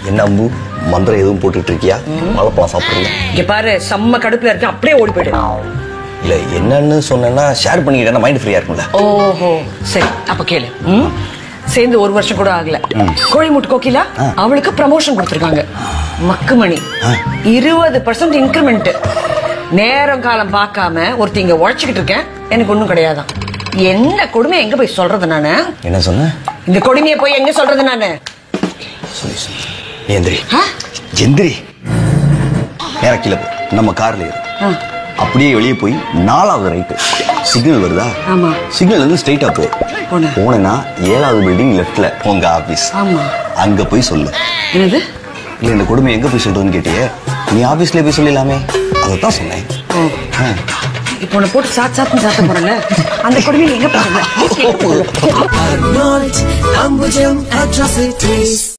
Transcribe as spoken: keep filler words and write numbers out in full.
என்ன அம்பு மந்திரம் எதுவும் போட்டுட்டு இருக்கியா? வாழைப்பழம் சாப்பிடுறீங்க? இங்க பாரு, செம்ம கடுப்புல இருக்கு, அப்படியே ஓடி போயிடு. இல்ல என்னன்னு சொன்னா ஷேர் பண்ணிக்கிட்டா மைண்ட் ஃப்ரீயா இருக்கும்ல. ஓஹோ சரி, அப்ப கேளு. சேர்ந்து ஒரு வருஷம் கூட ஆகல. கோழிமுட்டு கோகிலா அவளுக்கு ப்ரமோஷன் கொடுத்திருக்காங்க. மக்குமணி இருபது பர்சன்ட் இன்கிரிமெண்ட். நேரம் காலம் பார்க்காம ஒருத்தங்க உழைச்சுக்கிட்டு இருக்கேன், எனக்கு ஒண்ணும் கிடையாதான். என்ன கொடுமை எங்க போய் சொல்றது நானு? என்ன சொன்ன? இந்த கொடுமையை போய் எங்க சொல்றது நானு? சொல்லி சொல்லி எந்திரி எந்திரி நேர கீழே போ. நம்ம கார்ல ஏறு. அப்படியே வெளியே போய் நாலாவது ரைட்டு சிக்னல் வருதா? ஆமா. சிக்னல் வந்து ஸ்ட்ரைட்டா போ. போனா ஏழாவது பில்டிங் லெஃப்ட்ல உங்க ஆபீஸ். ஆமா. அங்க போய் சொல்லு. என்னது? இல்ல இந்த கொடுமை எங்க போய் சொல்றதுன்னு கேட்டியே, நீ ஆபீஸ்ல போய் சொல்லலாமே, அதான் சொன்னேன். இப்போ உன்னை போட்டு சாத்து சாத்து சாத்த போறல, அந்த கொடுமையை எங்க போறல?